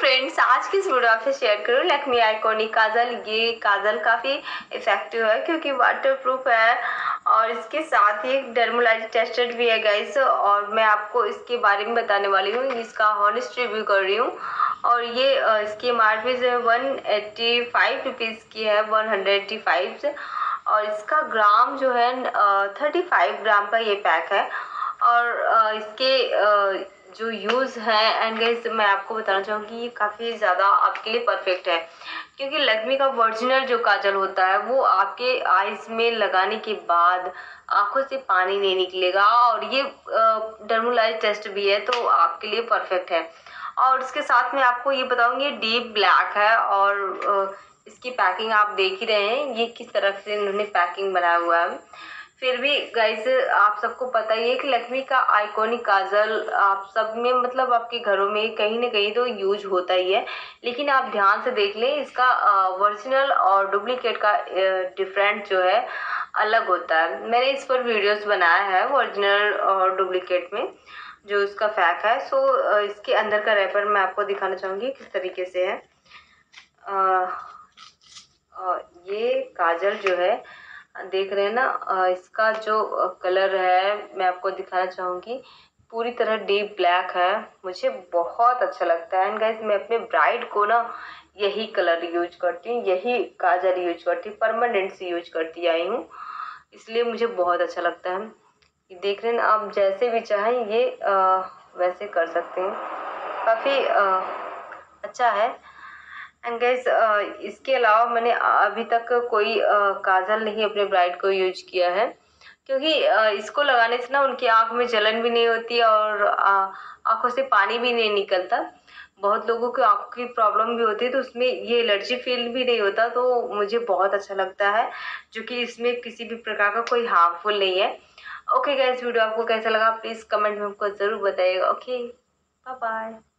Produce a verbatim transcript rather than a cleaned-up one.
Friends, आज की इस वीडियो आपसे शेयर करूँ लैक्मे आइकॉनिक काजल। ये काजल काफ़ी इफेक्टिव है क्योंकि वाटर प्रूफ है और इसके साथ ही एक डर्मोलॉजी टेस्टेड भी है गाइस। और मैं आपको इसके बारे में बताने वाली हूँ, इसका हॉनेस्ट रिव्यू कर रही हूँ। और ये इसकी एम आर पी जो है वन एट्टी फाइव रुपीज़ की है, वन हंड्रेड एट्टी फाइव से। और इसका ग्राम जो है थर्टी फाइव ग्राम का ये पैक है। और इसके जो यूज़ है एंड गाइस मैं आपको बताना चाहूँगी ये काफ़ी ज़्यादा आपके लिए परफेक्ट है क्योंकि लैक्मे का ओरिजिनल जो काजल होता है वो आपके आईज में लगाने के बाद आंखों से पानी नहीं निकलेगा। और ये डर्मोलॉजी टेस्ट भी है तो आपके लिए परफेक्ट है। और इसके साथ में आपको ये बताऊँगी डीप ब्लैक है और इसकी पैकिंग आप देख ही रहे हैं ये किस तरह से इन्होंने पैकिंग बनाया हुआ है। फिर भी गाइस आप सबको पता ही है कि लैक्मे का आइकॉनिक काजल आप सब में मतलब आपके घरों में कहीं ना कहीं तो यूज होता ही है, लेकिन आप ध्यान से देख लें इसका ओरिजिनल और डुप्लीकेट का डिफरेंट जो है अलग होता है। मैंने इस पर वीडियोस बनाया है ओरिजिनल और डुप्लीकेट में जो इसका फैक है। सो इसके अंदर का रैपर मैं आपको दिखाना चाहूँगी किस तरीके से है। आ, आ, ये काजल जो है देख रहे हैं ना, इसका जो कलर है मैं आपको दिखाना चाहूँगी पूरी तरह डीप ब्लैक है। मुझे बहुत अच्छा लगता है एंड गाइस मैं अपने ब्राइड को ना यही कलर यूज करती हूँ, यही काजल यूज करती हूँ, परमानेंट से यूज करती आई हूँ, इसलिए मुझे बहुत अच्छा लगता है। ये देख रहे हैं ना, आप जैसे भी चाहें ये आ, वैसे कर सकते हैं, काफ़ी अच्छा है। एंड गाइस इसके अलावा मैंने अभी तक कोई uh, काजल नहीं अपने ब्राइड को यूज किया है क्योंकि uh, इसको लगाने से ना उनकी आंख में जलन भी नहीं होती और आंखों से पानी भी नहीं निकलता। बहुत लोगों को आंखों की प्रॉब्लम भी होती है तो उसमें ये एलर्जी फील भी नहीं होता, तो मुझे बहुत अच्छा लगता है जो कि इसमें किसी भी प्रकार का कोई हार्मफुल नहीं है। ओके गाइस, वीडियो आपको कैसा लगा प्लीज़ कमेंट में हमको ज़रूर बताइएगा। Okay, bye bye.